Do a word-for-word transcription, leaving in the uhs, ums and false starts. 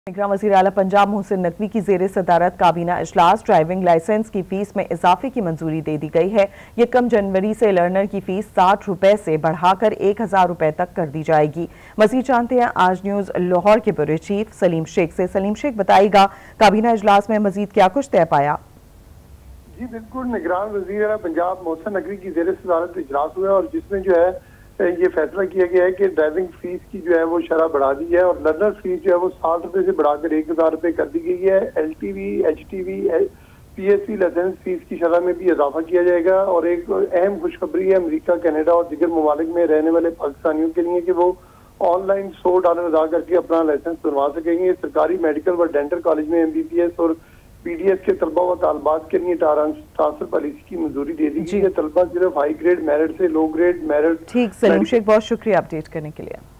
वज़ीर आला पंजाब मोहसिन नकवी की ज़ेरे सदारत काबीना इजलास ड्राइविंग लाइसेंस की फीस में इजाफे की मंजूरी दे दी गई है। यकम जनवरी से लर्नर की फीस साठ रुपए से बढ़ाकर एक हजार रुपए तक कर दी जाएगी। मज़ीद जानते हैं आज न्यूज़ लाहौर के ब्यूरो चीफ सलीम शेख से। सलीम शेख बताएगा, काबीना इजलास में मजीद क्या कुछ तय पाया? जी बिल्कुल, निगरान वज़ीर आला पंजाब मोहसिन नकवी की ज़ेरे सदारत इजलास हुआ और जिसमें जो है ये फैसला किया गया है कि ड्राइविंग फीस की जो है वो शरह बढ़ा दी है और लर्नर फीस जो है वो साठ रुपए से बढ़ाकर एक हजार रुपए कर दी गई है। L T V, H T V, P S C licence fee की शरह में भी इजाफा किया जाएगा। और एक अहम खुशखबरी है अमेरिका, कनाडा और दीगर ममालिक में रहने वाले पाकिस्तानियों के लिए कि वो ऑनलाइन सौ डॉलर अदा करके अपना लाइसेंस बनवा सकेंगे। सरकारी मेडिकल व डेंटल कॉलेज में एम बी पी एस और पी डी एस के तलबा व तालबात के लिए ट्रांसफर पॉलिसी की मंजूरी दे दी गई है। तलबा सिर्फ हाई ग्रेड मेरिट से लो ग्रेड मेरिट। ठीक, सलीम शेख बहुत शुक्रिया अपडेट करने के लिए।